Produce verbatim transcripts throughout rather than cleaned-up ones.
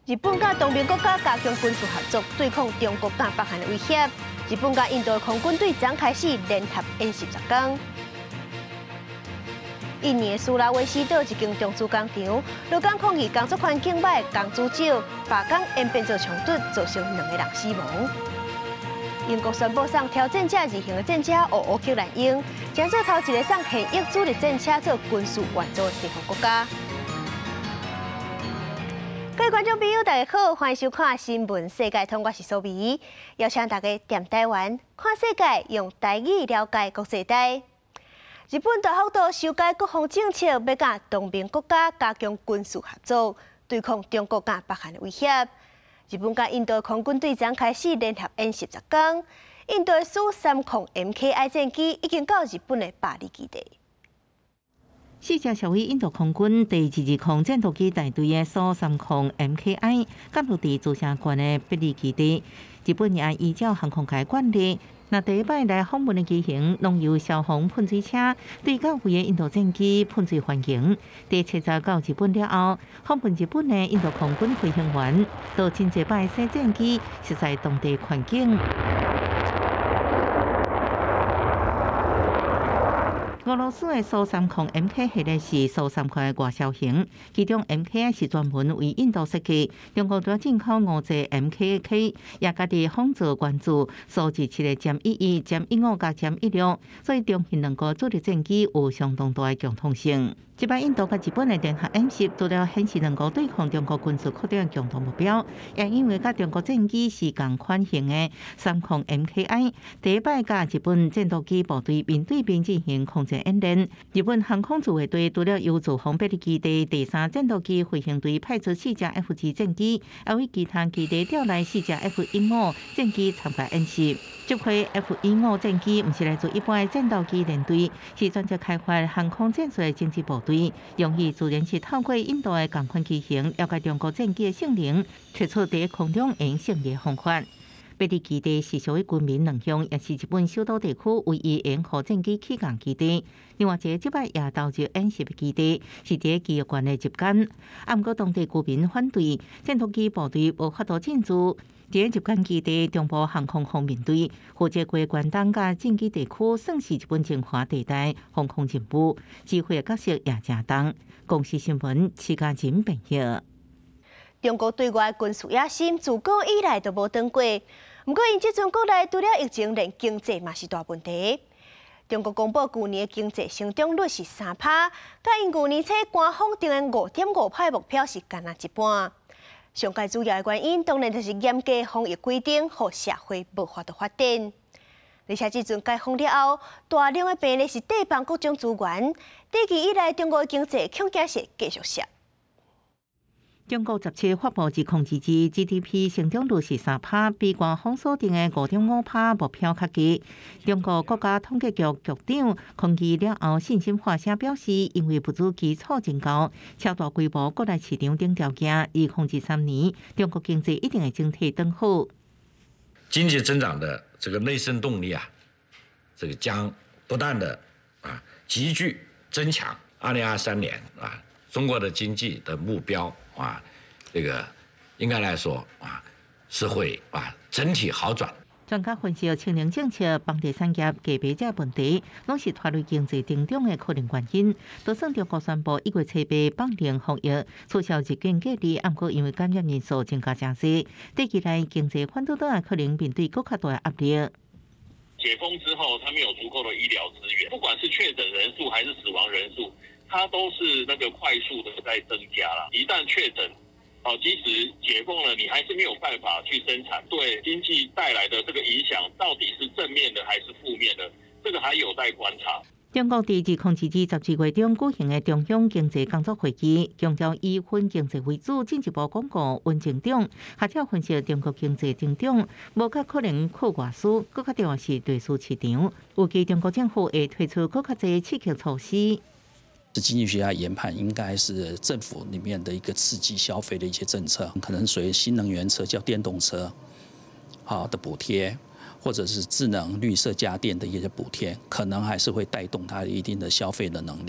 日本甲东边国家加强军事合作，对抗中国甲北韩的威胁。日本甲印度的空军队将开始联合演习十天。印尼的苏拉威西岛一间中资工厂，落工抗议工作环境歹，工资少，罢工演变做冲突，造成两个人死亡。英国宣布送挑战者二型的战车乌乌克兰鹰，将做头一个送现役主力战车做军事援助的西方国家。各位观众朋友，大家好，欢迎收看《新闻世界通》，我是苏眉，邀请大家踮台湾看世界，用台语了解国际大。日本大幅度修改国防政策，要甲东边国家加强军事合作，对抗中国甲北韩的威胁。日本甲印度空军队将开始联合演习十天。印度的苏三控 M K I 战机已经到日本的巴黎基地。 四架销毁印度空军第二二空战斗机大队的苏三控 M K I 降落伫自强县的巴黎基地。日本也依照航空界惯例，那第一摆来访问的机型，拢由消防喷水车对到位的印度战机喷水环境。第七十到日本了后，访问日本的印度空军飞行员，到真济摆试战机实在当地环境。俄罗斯的苏三控 M K 系列是苏三控的外销型，其中 M K I 是专门为印度设计。中国在进口五只 M K K， 也家己仿造关注数字七个减一一、减一五加减一六，所以中印两国主力战机有相当大的共通性。这摆印度甲日本的联合演习，除了显示两国对抗中国军事确定的共同目标，也因为甲中国战机是同款型的三控 M K I， 第一摆甲日本战斗机部队面对面进行空战演练。日本航空自卫队除了由驻防巴黎基地第三战斗机飞行队派出四架 F 二战机，还为其他基地调来四架 F 一五战机参加演习。这批 F 一五战机不是来自一般的战斗机连队，是专责开发航空战术的经济部队，用意自然是透过印度的同款机型，了解中国战机的性能，找出在空中应胜利的方法。巴黎基地是属于军民两乡，也是日本首都地区唯一沿河战机起降基地。另外一个即摆也投入演习的基地是伫基业县的日间，啊，不过当地居民反对战斗机部队无法度进驻。伫日间基地中部航空方面队负责过关东甲近畿地区，算是日本精华地带航空任务，指挥的角色也正重。公司新闻徐家珍编译。 中国对外军事野心自古以来都无断过，不过因即阵国内除了疫情，连经济嘛是大问题。中国公布去年的经济成长率是三趴，甲因去年初官方定的五点五趴目标是干那一半。上界主要的原因，当然就是严格防疫规定，互社会无法度发展。而且即阵解封了后，大量的病例是地方各种资源，短期以来中国的经济恐惊是继续衰。 中国十七发布指控之之 G D P 成长率是三趴，比官方所定的五点五趴目标较低。中国国家统计局局长抗议了后，信心发声表示，因为物资基础真高，超大规模国内市场等条件，二零二三年中国经济一定会整体转好。 经济增长的这个内生动力啊，这个将不断的啊急剧增强。二零二三年啊，中国的经济的目标。啊，这个应该来说啊，是会啊整体好转。 专家分析，清零政策、房地产业价白这问题，拢是拖累经济增长的可能原因。就算中国宣布一月七八放零防疫，促销日间隔离，不过因为感染人数增加真多，短期内经济反倒倒可能面对更加大的压力。 解封之后，它没有足够的医疗资源，不管是确诊人数还是死亡人数。它都是那个快速的在增加了，一旦确诊，哦，即使解封了，你还是没有办法去生产，对经济带来的这个影响到底是正面的还是负面的，这个还有待观察。 中国第二零二二十二月中举行的中央经济工作会议，强调以稳经济为主，进一步巩固稳增长。学者分析，中国经济增长无较可能靠外需，更加重要是内需市场。预计中国政府会推出更加多刺激措施。 经济学家研判，应该是政府里面的一个刺激消费的一些政策，可能属于新能源车，叫电动车，好的补贴，或者是智能绿色家电的一些补贴，可能还是会带动它一定的消费的能量。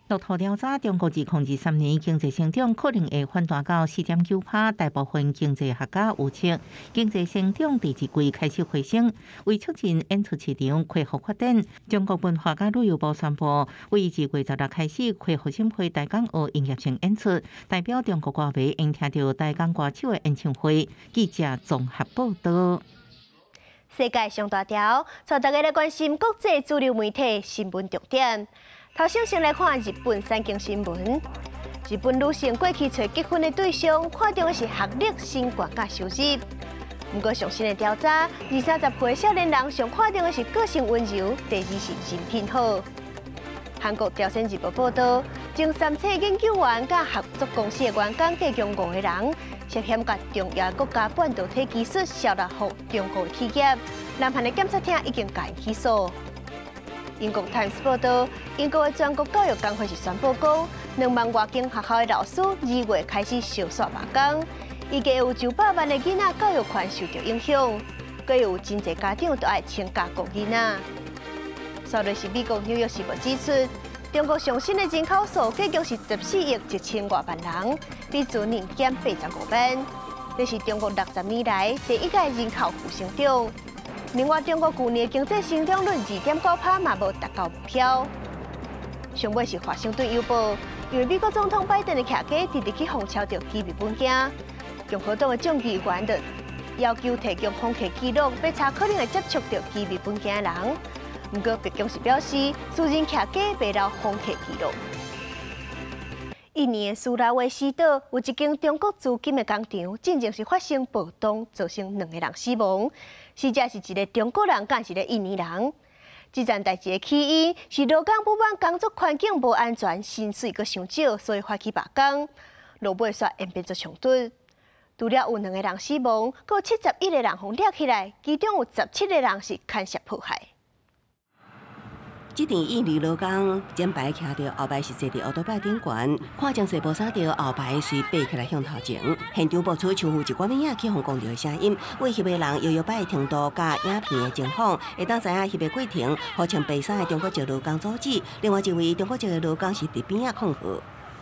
路透调查，中国自控制三年经济成长可能会反弹到四点九趴。大部分经济学家预测，经济成长第一季开始回升。为促进演出市场恢复发展，中国文化和旅游部宣布，为自月十六开始恢复审批大港澳营业性演出，代表中国歌迷应听到大港歌手的演唱会。记者综合报道。 世界上大条，带大家来关心国际主流媒体新闻重点。头先先来看日本三经新闻。日本女性过去找结婚的对象，看重的是学历、身高甲收入。不过上新的调查，二三十岁少年人上看重的是个性温柔，第二是人品好。韩国朝鲜日报报道，经三册研究员甲合作公司的员工计共五个人，涉嫌甲中亚国家半导体技术销售予中国的企业。南韩的检察厅已经甲伊起诉。英国《Times》报道，英国的全国教育工会是宣布讲，两万外间学校的老师二月开始烧煞罢工，预计有九百万的囡仔教育权受到影响，阁有真侪家长都爱请假顾囡仔。稍后是美国《纽约时报》指出，中国上新的人口数计计是十四亿一千外万人，比去年减八十五万，这是中国六十年来第一届人口负成长。另外，中国去年经济成长率二点九趴嘛无达到目标。上尾是华盛顿邮报，因为美国总统拜登的徛家直直去封敲到机密文件，共和党的众议员就要求提供访客记录，要查可能会接触到机密文件的人。不过，白宫是表示，私人徛家袂留访客记录。印尼的苏拉威西岛有一间中国资金的工厂，进前是发生暴动，造成两个人死亡。死者是一个中国人，甲一个印尼人。这件代志的起因是劳工不满工作环境无安全，薪水阁伤少，所以发起罢工。落尾煞演变做冲突。除了有两个人死亡，阁有七十一个人互抓起来，其中有十七个人是牵涉迫害。 这场印尼劳工前排徛着，后排是坐伫奥多拜顶悬，看将细无啥着，后排随爬起来向头前。现场播出超乎一寡物仔起哄讲着的声音，为翕的人摇摇摆的程度甲影片的情况，会当知影翕的过程，互穿白衫的中国籍劳工组织，另外一位中国籍的劳工是伫边仔抗议。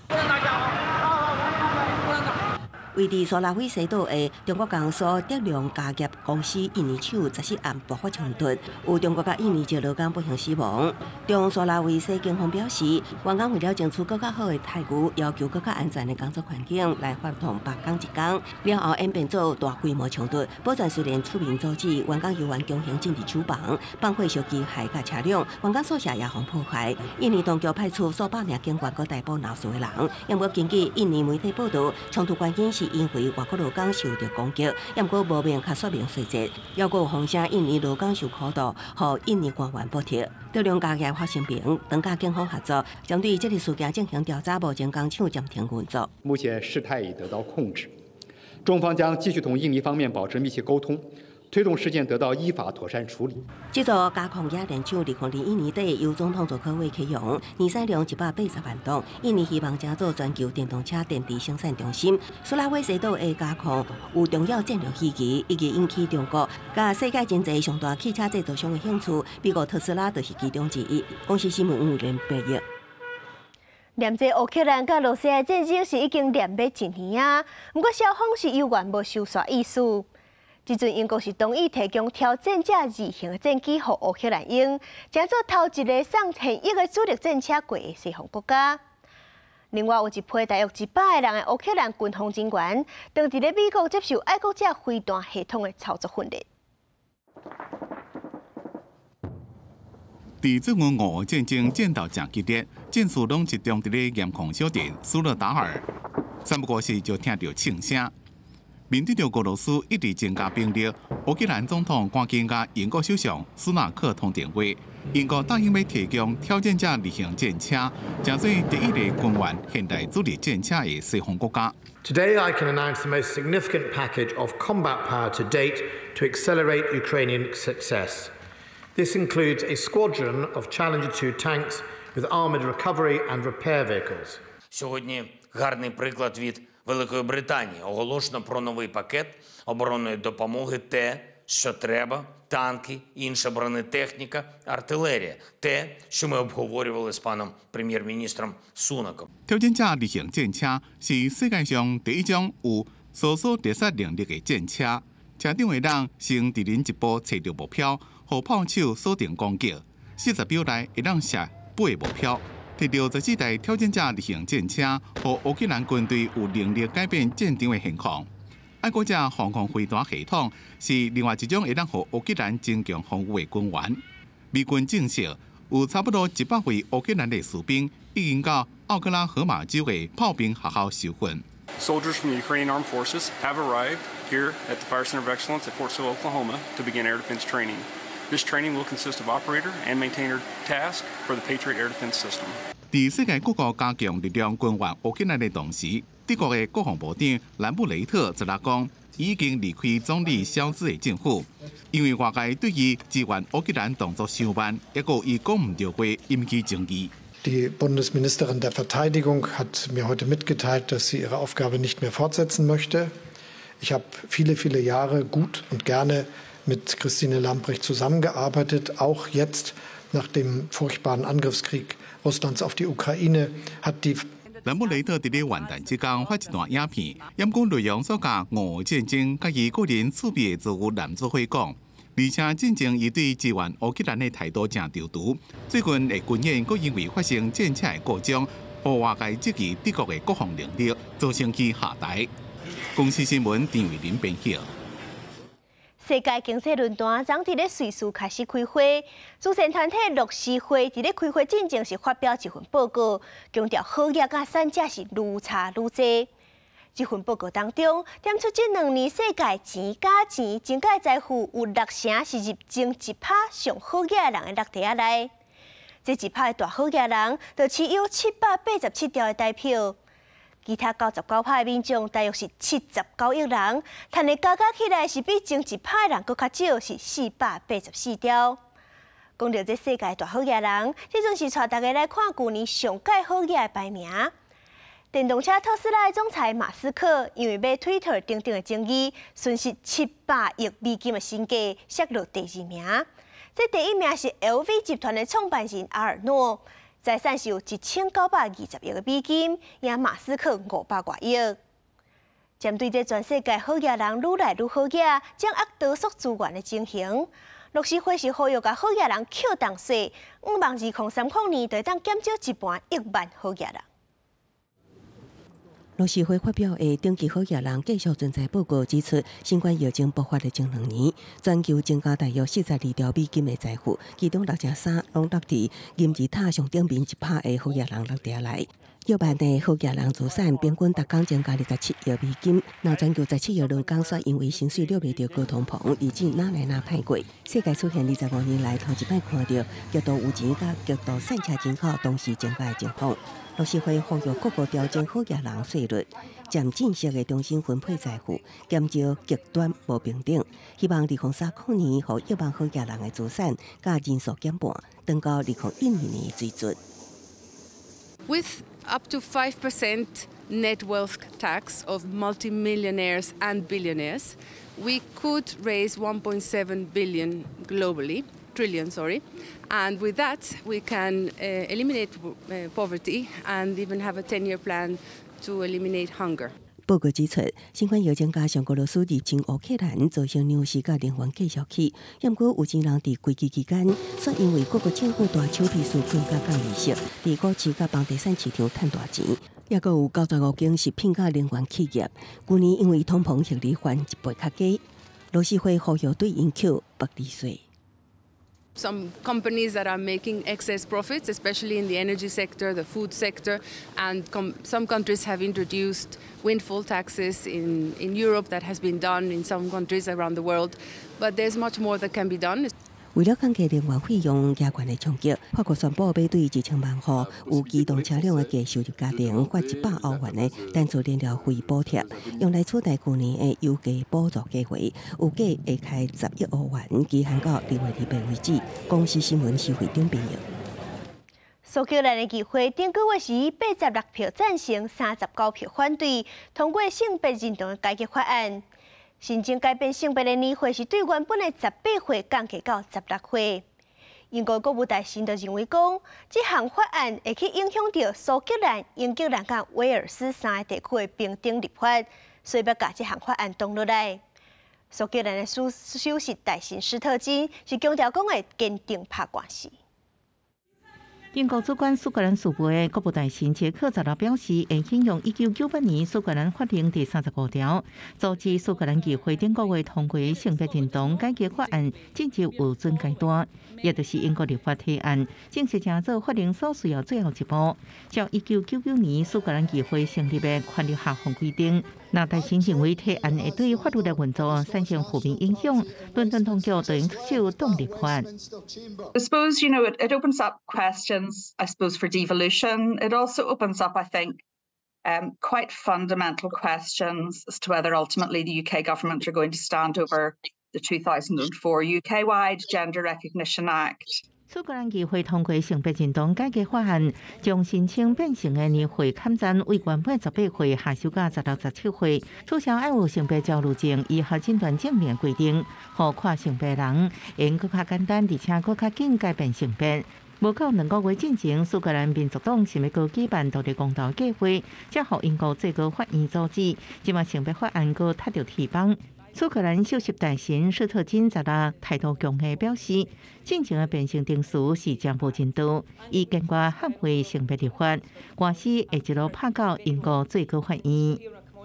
位伫苏拉威西岛的中国公司德良家业公司印尼厂十四暗爆发冲突，有中国甲印尼籍劳工不幸死亡。中苏拉威西警方表示，员工为了争取更较好的待遇，要求更较安全的工作环境来发动罢工一工，了后演变做大规模冲突。保全虽然出面阻止，员工由员强行进入厂房，放火烧机械甲车辆，员工宿舍也互破坏。印尼当局派出数百名警官搁逮捕闹事的人。因过根据印尼媒体报道，冲突关键是因为外国劳工受到攻击，也毋过无明确说明细节，要有风声印尼劳工受苦度，互印尼官员补贴。德良家业发声明，等甲警方合作，针对这个事件进行调查，目前工厂暂停运作。 目前事态已得到控制，中方将继续同印尼方面保持密切沟通。推动事件得到依法妥善处理。 这座加控冶炼厂二零二一年底由总统佐科维启用，年产量一百八十万吨。印尼希望成做全球电动车电池生产中心。苏拉威西岛的加控有重要战略意义，以及引起中国甲世界经济上大汽车制造商的兴趣。美国特斯拉就是其中之一。公司新闻有连八亿。 念这乌克兰甲罗西亚战争是已经连要一年啊，不过双方是有缘无收煞意思。即阵英国是同意提供挑战者二型的战机予乌克兰用，成做头一个送现役的主力战车过的西方国家。另外有一批大约一百个人的乌克兰军方人员，当伫咧美国接受爱国者飞弹系统的操作训练。 伫这场俄乌战争战斗正激烈，战士拢集中伫咧严控小镇苏勒达尔，三不过时就听到庆声。面对着俄罗斯一直增加兵力，乌克兰总统赶紧甲英国首相苏纳克通电话，英国答应要提供挑战者二型战车，成做第一个军援现代主力战车的西方国家。 Today, I can announce the most significant package of combat power to date to accelerate Ukrainian success. This includes a squadron of Challenger two tanks with armoured recovery and repair vehicles. Сьогодні гарний приклад від Великої Британії. Оголошено про новий пакет оборонної допомоги Т що треба танки, інша бронетехніка, артилерія. Те, що ми обговорювали з паном прем'єр-міністром Сунаком. 挑戰者例行戰車是世界上第一種有搜索特殊能力的戰車，車長的人先佇恁一步找到目標，互炮手鎖定攻擊。四十秒內會當射八個目標。摕到十四台挑戰者例行戰車，互烏克蘭軍隊有能力改變戰場的現況。愛國者防空飛彈系統是另外一種會當互烏克蘭增強防禦的軍援。美軍證實有差不多一百位烏克蘭的士兵已經到奧克拉荷馬州的炮兵學校受訓。 Soldiers from the Ukrainian Armed Forces have arrived here at the Fire Center of Excellence at Fort Sill, Oklahoma, to begin air defense training. This training will consist of operator and maintainer tasks for the Patriot air defense system. 在世界各國加強力量軍援烏克蘭的同時，德國的國防部長蘭布雷特則來講，已經離開總理肖茲的政府，因為外界對於支援烏克蘭動作太慢，一個伊講唔到話引起爭議。 Die Bundesministerin der Verteidigung hat mir heute mitgeteilt, dass sie ihre Aufgabe nicht mehr fortsetzen möchte. Ich habe viele, viele Jahre gut und gerne mit Christine Lambrecht zusammengearbeitet. Auch jetzt, nach dem furchtbaren Angriffskrieg Russlands auf die Ukraine, hat die 蘭布雷特伫咧元旦之間發一段影片，驗講內容所甲俄烏戰爭甲伊個人儲備的財務男做伙講，而且戰爭伊對支援烏克蘭的態度正調度。最近的軍演佫因為發生戰車的故障，互外界質疑德國的國防能力，造成其下台。公司新聞陳偉林編輯。 世界經濟論壇昨佇咧瑞士開始開會，主持團體樂施會佇咧開會進前是發表一份報告，強調好業甲產值是愈差愈濟。這份報告當中點出，這兩年世界錢假錢增加財富有六成是入前一趴上好業人的落地內，這一趴的大好業人就持有七百八十七條的代票。其他九十九趴的民眾大約是七十九億人，但係加加起來是比前一趴的人佫較少，是四百八十四條。講到這世界大好業人，這陣是帶大家來看舊年上屆好業的排名。電動車特斯拉總裁馬斯克因為買 Twitter 等等的爭議，損失七百億美金的身價，跌落第二名。這第一名是 L V 集團的創辦人阿爾諾。財產是有一千九百二十億嘅美金，贏馬斯克五百多億。針對這全世界好業人愈來愈好業，掌握多數資源嘅情形，樂施會是呼籲甲好業人扣動稅，五萬二零三零年就當減少一半億萬好業人。 樂施會發表的頂級好業人繼續存在報告指出，新冠疫情爆發的前兩年，全球增加大約四十二條美金的財富，其中六成三攏落佇金字塔上頂面一拍的好業人落地來。億萬的好業人資產平均逐工增加二十七億美金，那全球十七億人講說因為薪水掠袂到高通膨，而且哪來哪歹過。世界出現二十五年來頭一擺看到極度有錢甲極度賽車人口同時增加的情況。樂施會呼籲各國調整好業人稅率，漸進式的重新分配財富，減少極端無平等。希望二零三零年互億萬好業人的資產甲人數減半，登到二零一二年的水準。 With up to five percent net wealth tax of multimillionaires and billionaires, we could raise one point seven billion globally, trillion, sorry. And with that, we can uh, eliminate uh, poverty and even have a ten-year plan to eliminate hunger. 報告指出，新冠疫情加上俄羅斯入侵烏克蘭，造成糧食甲能源繼續起。不過有錢人佇危機期間，卻因為各國政府大手筆紓困甲降利息，佇股市甲房地產市場賺大錢。也閣有九十五間食品甲能源企業，去年因為通膨獲利還一倍較低。樂施會呼籲對因扣薄利稅。 Some companies that are making excess profits, especially in the energy sector, the food sector, and com some countries have introduced windfall taxes in, in Europe. That has been done in some countries around the world, but there's much more that can be done. 為了降低能源費用加權的衝擊，法國宣布要對一千萬戶有機動車輛的低收入家庭發一百歐元的單車燃料費補貼，用來取代去年的油價補助計劃，有計會開十億歐元，期限到二月二八為止。公司新聞是會長編譯。 蘇格蘭的議會頂個月時八十六票贊成，三十九票反對，通過性別認同的改革法案。 新增改变性别的年岁是对原本的十八岁降低到十六岁。英国国务大臣就认为讲，这项法案会去影响到苏格兰、英格兰甲威尔斯三个地区的平等立法，所以要把这项法案动落来。苏格兰的首首席大臣施特金是强调讲会坚定拍官司。 英国主管苏格兰事务的国务大臣杰克十六表示，会引用一九九八年苏格兰法令第三十五条，阻止苏格兰议会顶个月通过性别认同改革法案进入有准阶段，也就是英国立法提案正式成做法令所需要最后一步。照一九九九年苏格兰议会成立的权力下放规定，那大臣认为提案会对法律的运作产生负面影响，伦敦当局就应出手动立法。 I suppose, you know, it, it opens up questions, I suppose, for devolution. It also opens up, I think, um, quite fundamental questions as to whether ultimately the U K government are going to stand over the two thousand four U K-wide Gender Recognition Act. 苏格兰议会通过性别认同改革法案，将申请变性的年岁砍斩为原本十八岁下修到十六、十七岁，取消爱有性别焦虑症医学诊断证明规定，让跨性别人用更加简单而且更加紧改变性别。无到两个月进前，苏格兰民族党想要搁举办独立公投计划，才互英国最高法院阻止。即马性别法案搁踢到铁板。苏格兰首席大臣施特金十六态度强硬表示，进前的变性定数是正无进度，以坚决捍卫性别立法，官司会一路拍到英国最高法院。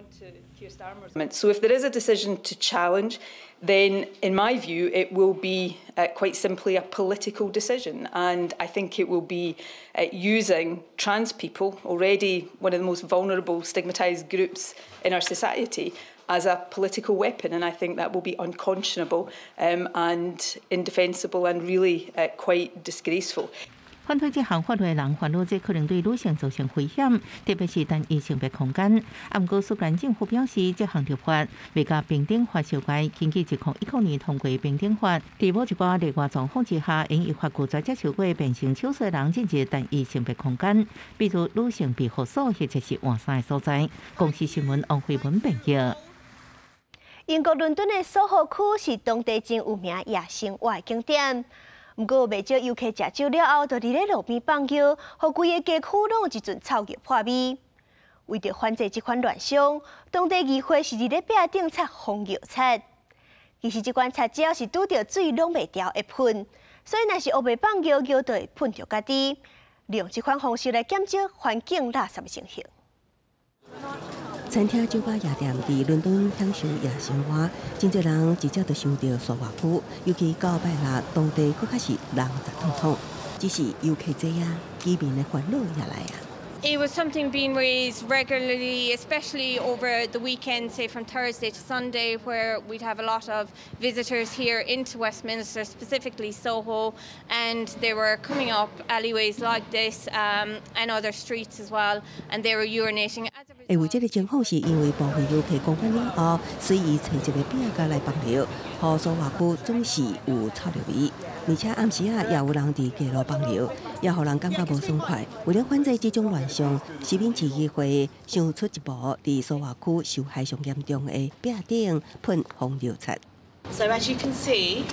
So if there is a decision to challenge, then in my view it will be uh, quite simply a political decision, and I think it will be uh, using trans people, already one of the most vulnerable, stigmatised groups in our society, as a political weapon, and I think that will be unconscionable um, and indefensible and really uh, quite disgraceful. 反对这项法律的人烦恼，这可能对女性造成危险，特别是单一性别空间。啊，不过苏格兰政府表示，这项立法未甲平等法修改，根据一九一九年通过平等法，在某一寡例外状况之下，应依法拒绝接受过变性手术的人进入单一性别空间，比如女性庇护所或者是换衫的所在。公司新闻王慧文报道。 英国伦敦的苏豪区是当地真有名夜生活的景点。不过，未少游客食酒了后，就伫咧路边放尿，互规个街区拢有一阵臭脚破味。为着反制这款乱象，当地议会是伫咧壁顶插防尿擦。其实，这款擦只要是拄着水，拢袂掉会喷，所以若是黑白放尿，尿就会喷着家己。利用这款方式来减少环境垃圾的情形。 餐厅、酒吧、夜店伫伦敦享受夜生活，真侪人直接就想到苏华区，尤其到拜六，当地佫较是人杂通通。只是游客多啊，居民的烦恼也来啊。 It was something being raised regularly, especially over the weekend, say from Thursday to Sunday, where we'd have a lot of visitors here into Westminster, specifically Soho, and they were coming up alleyways like this um, and other streets as well, and they were urinating. 会为这个情况是因为部分游客讲翻了后，随意找一个边角来放尿，互苏华区总是有臭尿味，而且暗时啊也有人伫街路放尿，也互人感觉无爽快。为了反制这种乱象，市民市议会想出一步，伫苏华区受害上严重的壁顶喷防尿擦。 So as you can see,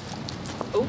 oh,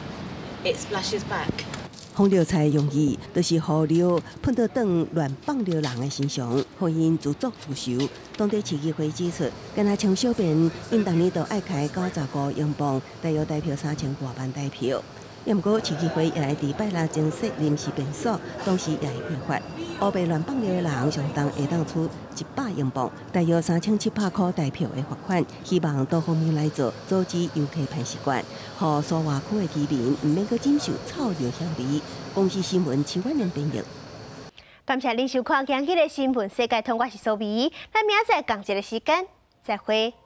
it splashes back. 防尿擦的用意，就是互尿喷到当乱放尿人的身上，互因自作自受。当地市议会指出，干那抢小便，因逐年都爱开九十五英镑，大约代表三千外万台票。也毋过，市议会也来伫拜六增设临时便所，同时也会规划，黑白乱放尿的人上当会当出一百英镑，大约三千七百块台票的罚款。希望多方面来做，阻止游客歹习惯，互苏华区的居民毋免阁忍受臭尿香味。公司新闻邱婉玲编译。 感谢您收看今日的新闻世界通，我是苏美，咱明仔载同一个时间再会。